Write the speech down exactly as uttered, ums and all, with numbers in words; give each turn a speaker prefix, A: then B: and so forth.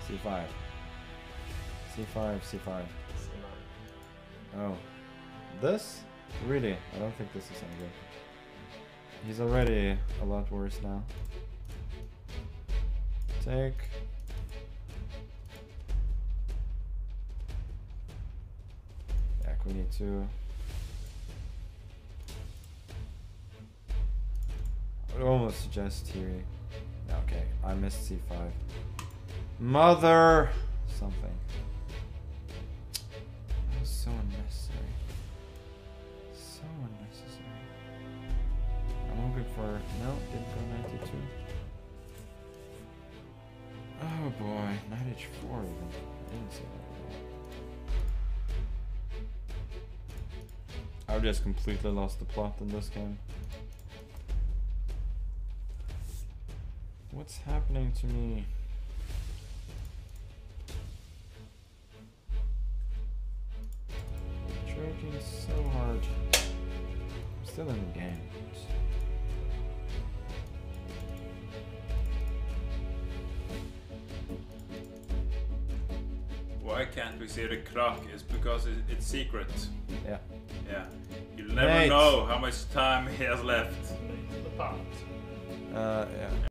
A: C five. C five, C five.
B: C nine.
A: Oh. This? Really? I don't think this is any good. He's already a lot worse now. Take. Yeah, queen e two. I would almost suggest here. Okay, I missed c five. Mother something. That was so unnecessary. So unnecessary. I'm hoping for no, didn't go ninety-two. Oh boy, knight h four even. I didn't see that. I've just completely lost the plot in this game. What's happening to me? Working so hard. I'm still in the game.
C: Why can't we see the clock? Is because it, it's secret.
A: Yeah.
C: Yeah. You'll never
A: Mate.
C: know how much time he has left.
B: The part.
A: Uh, yeah.